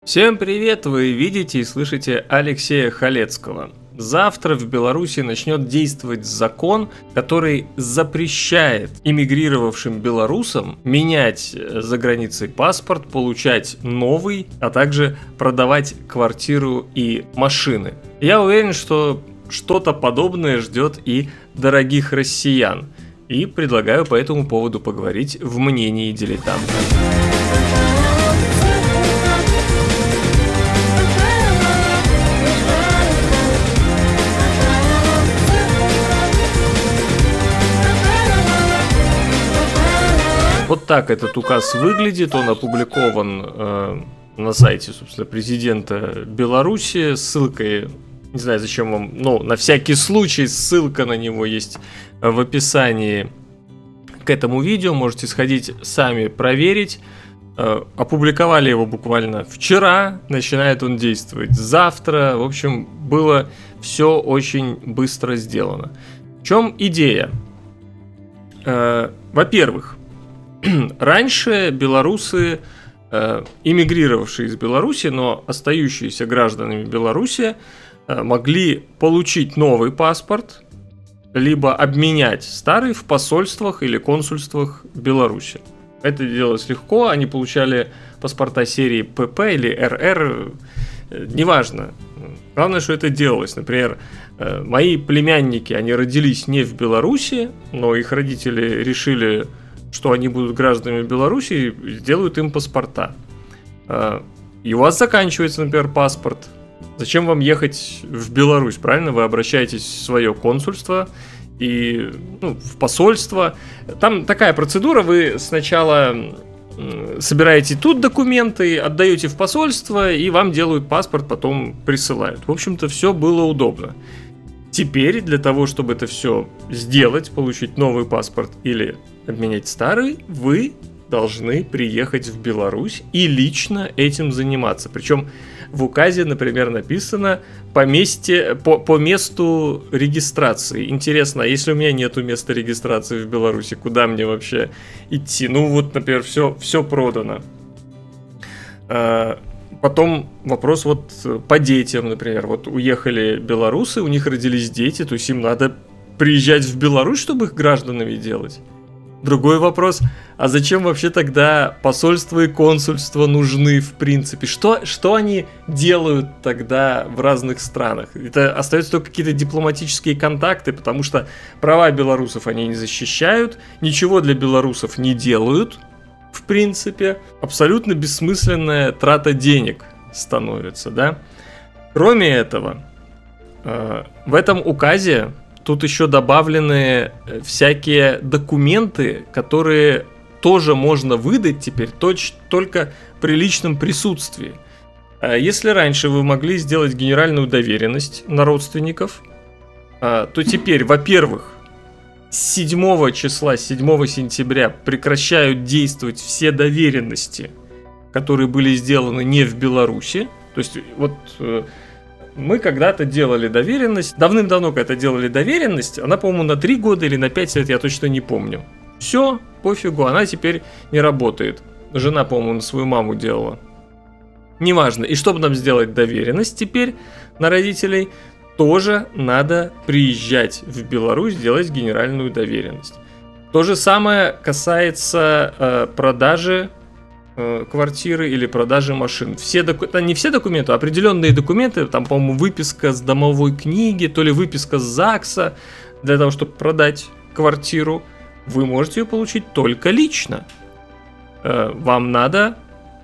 Всем привет! Вы видите и слышите Алексея Халецкого. Завтра в Беларуси начнет действовать закон, который запрещает эмигрировавшим белорусам менять за границей паспорт, получать новый, а также продавать квартиру и машины. Я уверен, что что-то подобное ждет и дорогих россиян. И предлагаю по этому поводу поговорить в мнении дилетанта. Вот так этот указ выглядит, он опубликован на сайте, собственно, президента Беларуси, ссылкой, не знаю, зачем вам, но на всякий случай ссылка на него есть в описании к этому видео, можете сходить сами проверить. Опубликовали его буквально вчера, начинает он действовать завтра, в общем, было все очень быстро сделано. В чем идея? Во-первых, раньше белорусы, эмигрировавшие из Беларуси, но остающиеся гражданами Беларуси, могли получить новый паспорт, либо обменять старый в посольствах или консульствах Беларуси. Это делалось легко, они получали паспорта серии ПП или РР, неважно. Главное, что это делалось. Например, мои племянники, они родились не в Беларуси, но их родители решили, что они будут гражданами Беларуси, и сделают им паспорта. И у вас заканчивается, например, паспорт. Зачем вам ехать в Беларусь, правильно? Вы обращаетесь в свое консульство и в посольство. Там такая процедура, вы сначала собираете тут документы, отдаете в посольство, и вам делают паспорт, потом присылают. В общем-то, все было удобно. Теперь для того, чтобы это все сделать, получить новый паспорт или обменять старый, вы должны приехать в Беларусь и лично этим заниматься. Причем в указе, например, написано по месту регистрации. Интересно, а если у меня нету места регистрации в Беларуси, куда мне вообще идти? Ну вот, например, все продано. Потом вопрос вот по детям, например. Вот уехали белорусы, у них родились дети, то есть им надо приезжать в Беларусь, чтобы их гражданами делать. Другой вопрос, а зачем вообще тогда посольство и консульство нужны в принципе? Что они делают тогда в разных странах? Это остаются только какие-то дипломатические контакты, потому что права белорусов они не защищают, ничего для белорусов не делают, в принципе. Абсолютно бессмысленная трата денег становится, да? Кроме этого, в этом указе тут еще добавлены всякие документы, которые тоже можно выдать теперь только при личном присутствии. Если раньше вы могли сделать генеральную доверенность на родственников, то теперь, во-первых, с 7 числа, 7 сентября прекращают действовать все доверенности, которые были сделаны не в Беларуси. То есть вот мы когда-то делали доверенность, давным-давно когда-то делали доверенность, она, по-моему, на 3 года или на 5 лет, я точно не помню. Все, пофигу, она теперь не работает. Жена, по-моему, на свою маму делала. Неважно. И чтобы нам сделать доверенность теперь на родителей, тоже надо приезжать в Беларусь, делать генеральную доверенность. То же самое касается продажи квартиры или продажи машин. Не все документы, а определенные документы, там, по-моему, выписка с домовой книги, то ли выписка с ЗАГСа, для того, чтобы продать квартиру, вы можете ее получить только лично. Вам надо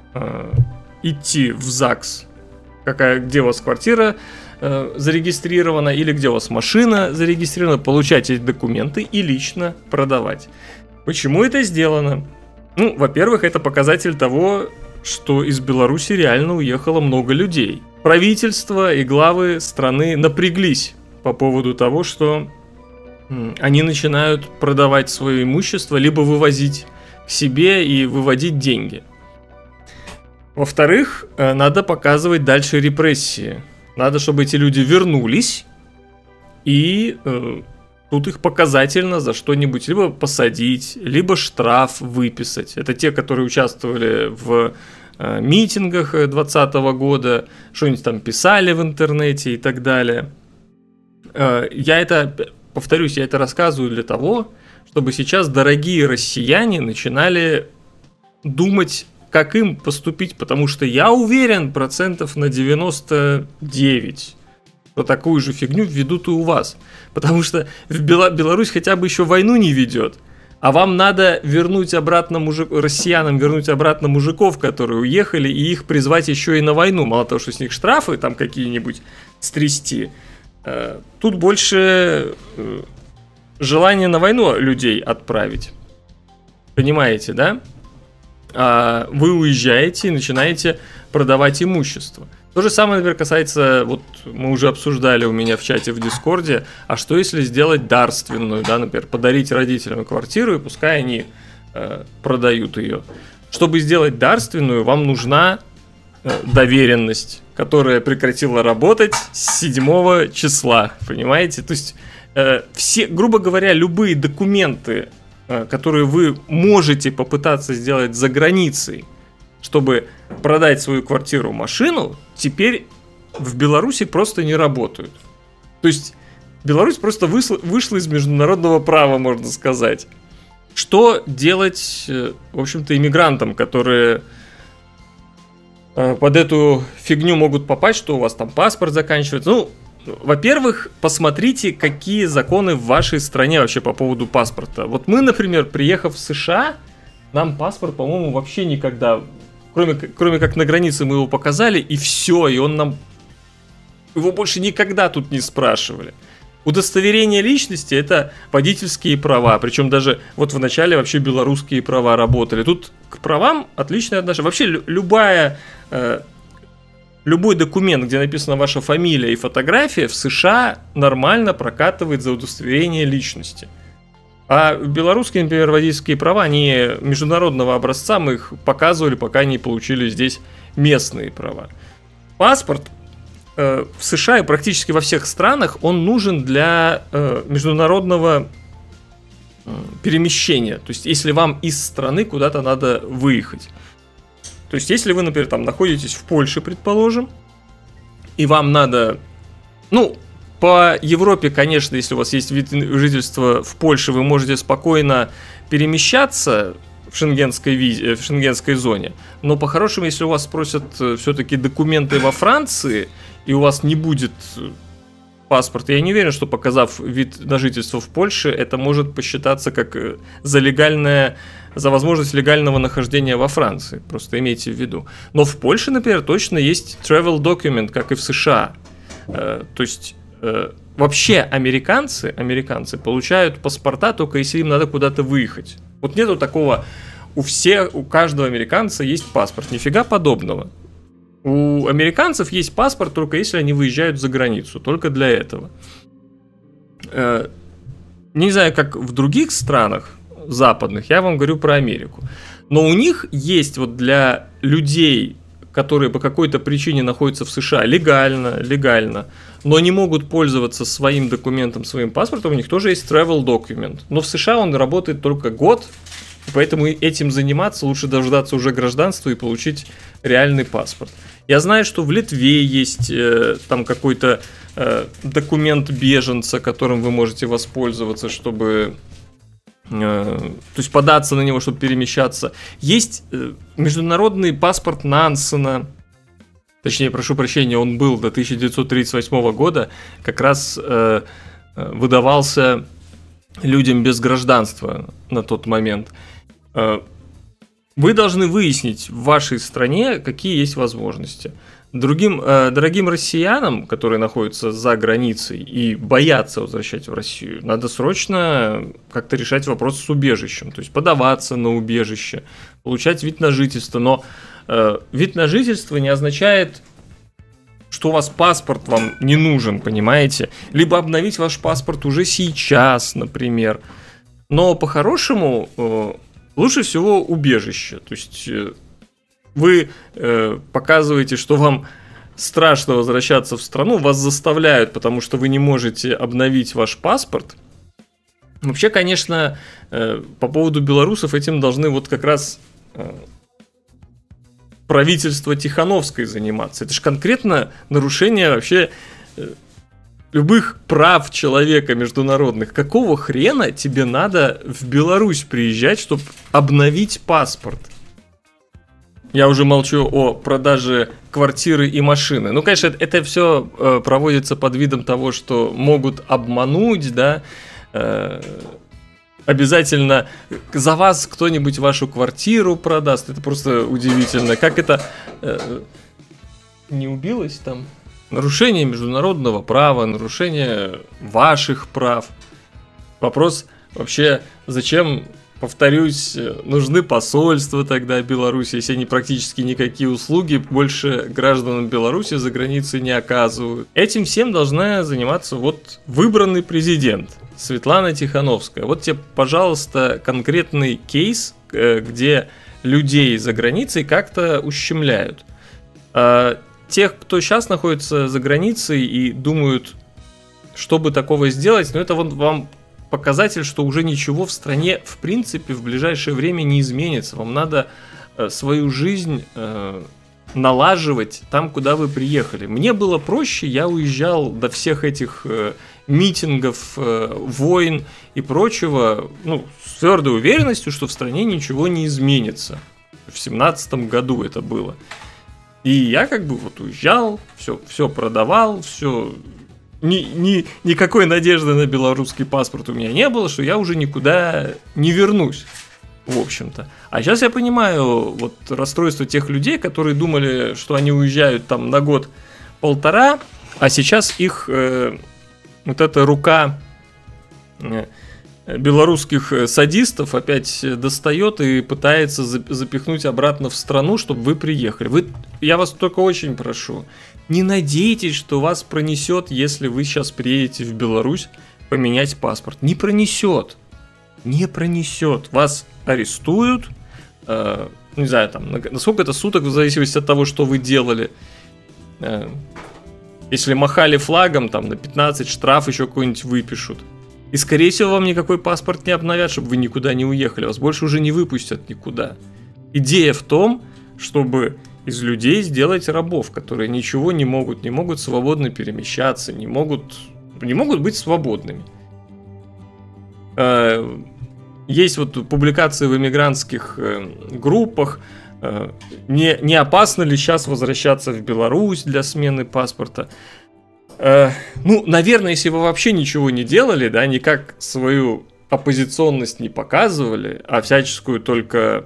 идти в ЗАГС, где у вас квартира зарегистрирована или где у вас машина зарегистрирована, получать эти документы и лично продавать. Почему это сделано? Ну, во-первых, это показатель того, что из Беларуси реально уехало много людей. Правительство и главы страны напряглись по поводу того, что они начинают продавать свое имущество, либо вывозить к себе и выводить деньги. Во-вторых, надо показывать дальше репрессии. Надо, чтобы эти люди вернулись и тут их показательно за что-нибудь либо посадить, либо штраф выписать. Это те, которые участвовали в митингах 2020 года, что-нибудь там писали в интернете и так далее. Повторюсь, я это рассказываю для того, чтобы сейчас дорогие россияне начинали думать, как им поступить, потому что я уверен процентов на 99%, что такую же фигню введут и у вас. Потому что Беларусь хотя бы еще войну не ведет, а вам надо вернуть обратно россиянам вернуть обратно мужиков, которые уехали, и их призвать еще и на войну. Мало того, что с них штрафы там какие-нибудь стрясти, тут больше желание на войну людей отправить. Понимаете, да? Вы уезжаете и начинаете продавать имущество. То же самое, например, касается, вот мы уже обсуждали у меня в чате в Дискорде, а что если сделать дарственную, да, например, подарить родителям квартиру, и пускай они продают ее. Чтобы сделать дарственную, вам нужна доверенность, которая прекратила работать с 7 числа, понимаете? То есть все, грубо говоря, любые документы, которые вы можете попытаться сделать за границей, чтобы продать свою квартиру, машину, теперь в Беларуси просто не работают. То есть Беларусь просто вышла из международного права, можно сказать. Что делать, в общем-то, иммигрантам, которые под эту фигню могут попасть, что у вас там паспорт заканчивается? Ну, во-первых, посмотрите, какие законы в вашей стране вообще по поводу паспорта. Вот мы, например, приехав в США, нам паспорт, по-моему, вообще никогда, кроме как на границе мы его показали, и все, и его больше никогда тут не спрашивали. Удостоверение личности — это водительские права, причем даже вот в начале вообще белорусские права работали. Тут к правам отличное отношение. Вообще любой документ, где написана ваша фамилия и фотография, в США нормально прокатывает за удостоверение личности. А белорусские, например, водительские права, они международного образца, мы их показывали, пока не получили здесь местные права. Паспорт в США и практически во всех странах, он нужен для международного перемещения. То есть, если вам из страны куда-то надо выехать. То есть, если вы, например, там находитесь в Польше, предположим, и вам надо, ну, по Европе, конечно, если у вас есть вид жительства в Польше, вы можете спокойно перемещаться в шенгенской зоне, но по-хорошему, если у вас спросят все-таки документы во Франции, и у вас не будет паспорта, я не уверен, что, показав вид на жительство в Польше, это может посчитаться как за возможность легального нахождения во Франции. Просто имейте в виду. Но в Польше, например, точно есть travel document, как и в США. То есть вообще американцы получают паспорта только если им надо куда-то выехать. Вот нету такого, у каждого американца есть паспорт. Нифига подобного. У американцев есть паспорт только если они выезжают за границу. Только для этого. Не знаю, как в других странах западных, я вам говорю про Америку. Но у них есть вот для людей, которые по какой-то причине находятся в США легально, но не могут пользоваться своим документом, своим паспортом, у них тоже есть travel document. Но в США он работает только год, поэтому этим заниматься лучше дождаться уже гражданства и получить реальный паспорт. Я знаю, что в Литве есть там какой-то документ беженца, которым вы можете воспользоваться, чтобы... то есть податься на него, чтобы перемещаться. Есть международный паспорт Нансена. Точнее, прошу прощения, он был до 1938 года. Как раз выдавался людям без гражданства на тот момент. Вы должны выяснить в вашей стране, какие есть возможности. Дорогим россиянам, которые находятся за границей и боятся возвращать в Россию, надо срочно как-то решать вопрос с убежищем. То есть подаваться на убежище, получать вид на жительство. Но вид на жительство не означает, что у вас паспорт вам не нужен, понимаете? Либо обновить ваш паспорт уже сейчас, например. Но по-хорошему лучше всего убежище. То есть... Вы показываете, что вам страшно возвращаться в страну, вас заставляют, потому что вы не можете обновить ваш паспорт. Вообще, конечно, по поводу белорусов этим должны вот как раз правительства Тихановской заниматься. Это же конкретно нарушение вообще любых прав человека международных. Какого хрена тебе надо в Беларусь приезжать, чтобы обновить паспорт? Я уже молчу о продаже квартиры и машины. Ну, конечно, это все проводится под видом того, что могут обмануть, да. Обязательно за вас кто-нибудь вашу квартиру продаст. Это просто удивительно. Как это не убилось там? Нарушение международного права, нарушение ваших прав. Вопрос вообще, зачем, повторюсь, нужны посольства тогда Беларуси, если они практически никакие услуги больше гражданам Беларуси за границей не оказывают. Этим всем должна заниматься вот выбранный президент Светлана Тихановская. Вот тебе, пожалуйста, конкретный кейс, где людей за границей как-то ущемляют. Тех, кто сейчас находится за границей и думают, чтобы такого сделать, но это вот вам показатель, что уже ничего в стране, в принципе, в ближайшее время не изменится. Вам надо свою жизнь налаживать там, куда вы приехали. Мне было проще, я уезжал до всех этих митингов, войн и прочего, ну, с твердой уверенностью, что в стране ничего не изменится. В 17 году это было. И я как бы вот уезжал, все продавал, все... Никакой надежды на белорусский паспорт у меня не было, что я уже никуда не вернусь, в общем-то. А сейчас я понимаю вот расстройство тех людей, которые думали, что они уезжают там на год-полтора, а сейчас их вот эта рука белорусских садистов опять достает и пытается запихнуть обратно в страну, чтобы вы приехали. Я вас только очень прошу, не надейтесь, что вас пронесет, если вы сейчас приедете в Беларусь поменять паспорт. Не пронесет. Не пронесет. Вас арестуют, не знаю, там, на сколько это суток, в зависимости от того, что вы делали. Если махали флагом, там, на 15 штраф еще какой-нибудь выпишут. И, скорее всего, вам никакой паспорт не обновят, чтобы вы никуда не уехали. Вас больше уже не выпустят никуда. Идея в том, чтобы из людей сделать рабов, которые ничего не могут свободно перемещаться, не могут быть свободными. Есть вот публикации в эмигрантских группах, не опасно ли сейчас возвращаться в Беларусь для смены паспорта. Ну, наверное, если вы вообще ничего не делали, да, никак свою оппозиционность не показывали, а всяческую только...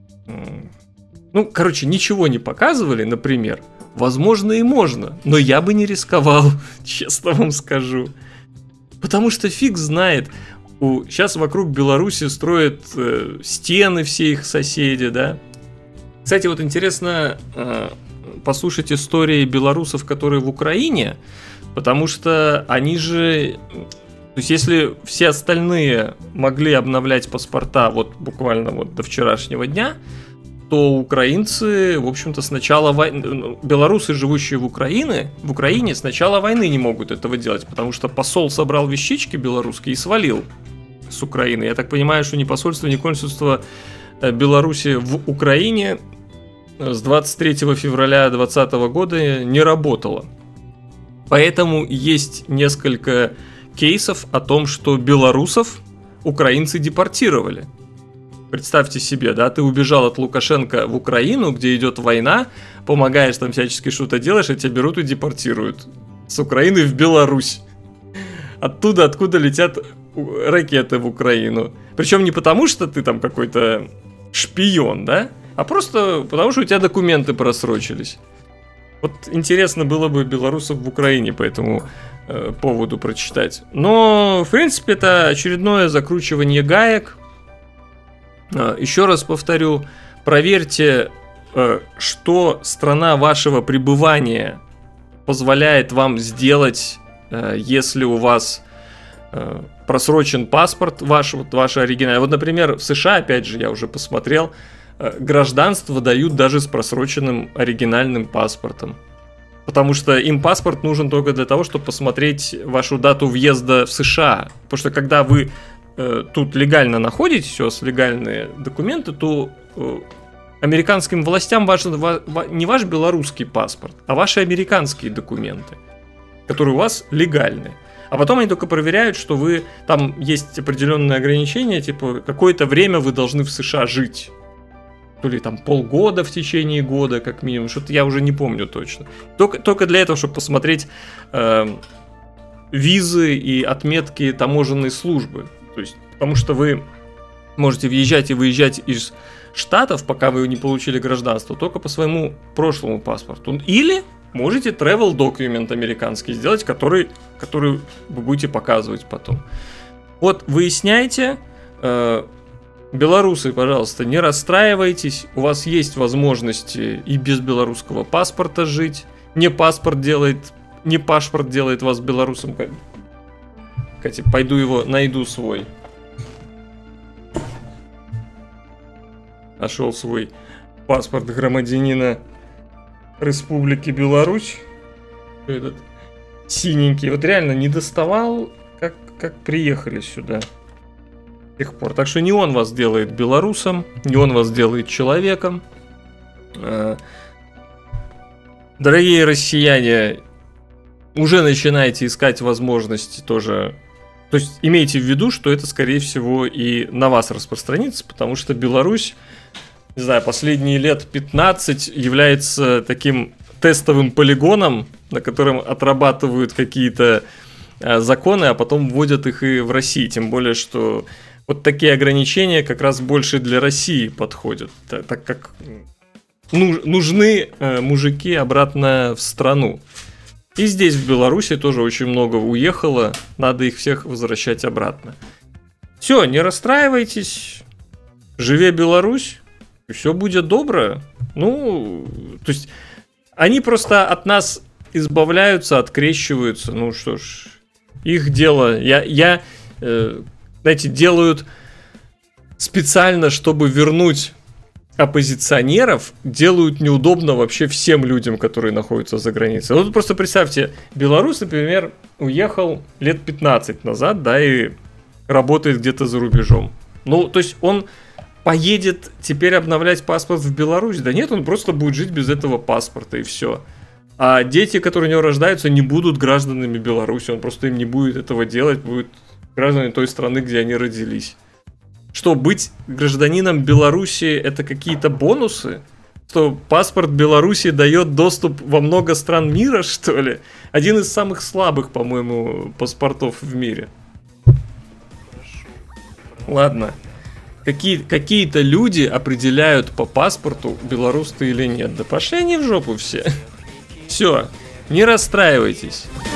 Ну, короче, ничего не показывали, например, возможно и можно, но я бы не рисковал, честно вам скажу. Потому что фиг знает, сейчас вокруг Беларуси строят стены все их соседи, да. Кстати, вот интересно послушать истории белорусов, которые в Украине, потому что они же... То есть, если все остальные могли обновлять паспорта вот буквально вот до вчерашнего дня, то украинцы, в общем-то, с начала войны... Белорусы, живущие в Украине, с начала войны не могут этого делать, потому что посол собрал вещички белорусские и свалил с Украины. Я так понимаю, что ни посольство, ни консульство Беларуси в Украине с 23 февраля 2020 года не работало. Поэтому есть несколько кейсов о том, что белорусов украинцы депортировали. Представьте себе, да, ты убежал от Лукашенко в Украину, где идет война, помогаешь там всячески что-то делаешь, а тебя берут и депортируют с Украины в Беларусь. Оттуда, откуда летят ракеты в Украину. Причем не потому, что ты там какой-то шпион, да, а просто потому, что у тебя документы просрочились. Вот интересно было бы белорусов в Украине по этому поводу прочитать. Но, в принципе, это очередное закручивание гаек. Еще раз повторю, проверьте, что страна вашего пребывания позволяет вам сделать, если у вас просрочен паспорт ваш оригинальный. Вот, например, в США, опять же, я уже посмотрел, гражданство дают даже с просроченным оригинальным паспортом. Потому что им паспорт нужен только для того, чтобы посмотреть вашу дату въезда в США. Потому что когда вы тут легально находитесь, у вас легальные документы, то Американским властям важен не ваш белорусский паспорт, а ваши американские документы, которые у вас легальные. А потом они только проверяют, что вы... Там есть определенные ограничения, типа какое-то время вы должны в США жить. То ли там полгода в течение года, как минимум. Что-то я уже не помню точно. Только для этого, чтобы посмотреть визы и отметки таможенной службы. То есть, потому что вы можете въезжать и выезжать из штатов, пока вы не получили гражданство, только по своему прошлому паспорту. Или можете travel document американский сделать, который вы будете показывать потом. Вот, выясняйте. Белорусы, пожалуйста, не расстраивайтесь. У вас есть возможности и без белорусского паспорта жить. Не паспорт делает вас белорусом. Кстати, пойду его найду свой. Нашел свой паспорт громадянина Республики Беларусь. Этот синенький. Вот реально не доставал, как приехали сюда. С тех пор. Так что не он вас делает белорусом, не он вас делает человеком. Дорогие россияне, уже начинаете искать возможности тоже. То есть имейте в виду, что это, скорее всего, и на вас распространится, потому что Беларусь, не знаю, последние лет 15 является таким тестовым полигоном, на котором отрабатывают какие-то законы, а потом вводят их и в России. Тем более, что вот такие ограничения как раз больше для России подходят, так как нужны мужики обратно в страну. И здесь, в Беларуси, тоже очень много уехало, надо их всех возвращать обратно. Все, не расстраивайтесь, живе Беларусь, и все будет добро. Ну, то есть, они просто от нас избавляются, открещиваются, ну что ж, их дело. Знаете, делают специально, чтобы вернуть оппозиционеров, делают неудобно вообще всем людям, которые находятся за границей. Вот просто представьте, белорус, например, уехал лет 15 назад, да, и работает где-то за рубежом. Ну, то есть он поедет теперь обновлять паспорт в Беларусь? Да нет, он просто будет жить без этого паспорта, и все. А дети, которые у него рождаются, не будут гражданами Беларуси, он просто им не будет этого делать, будут гражданами той страны, где они родились. Что, быть гражданином Беларуси это какие-то бонусы? Что паспорт Беларуси дает доступ во много стран мира, что ли? Один из самых слабых, по-моему, паспортов в мире. Ладно. Какие-то люди определяют по паспорту, белорус ты или нет. Да пошли они в жопу все. Все, не расстраивайтесь.